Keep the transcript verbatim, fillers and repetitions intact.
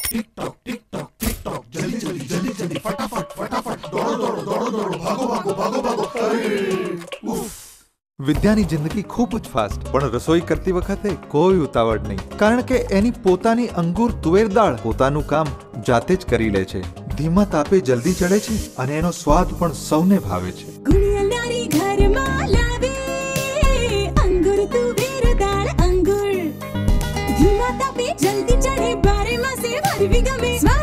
टिक tock tick tock tick tock जल्दी जल्दी जल्दी जल्दी फटाफट फटाफट दौड़ो दौड़ो दौड़ो दौड़ो भागो भागो भागो भागो अरे उफ। વિદ્યાની જિંદગી ખૂબ જ ફાસ્ટ, પણ રસોઈ કરતી વખતે કોઈ ઉતાવળ નહીં, કારણ કે એની પોતાની અંગૂર તુવેર દાળ પોતાનું કામ જાતે જ કરી લે છે, ધીમા તાપે જલ્દી ચડે છે અને એનો સ્વાદ પણ સૌને ભાવે છે। ગુણિયારી ઘરમાં લાવે અંગૂર તુવેર દાળ અંગૂર ધીમા તાપે જલ્દી ચડે બારે માસે ભરવી ગમે।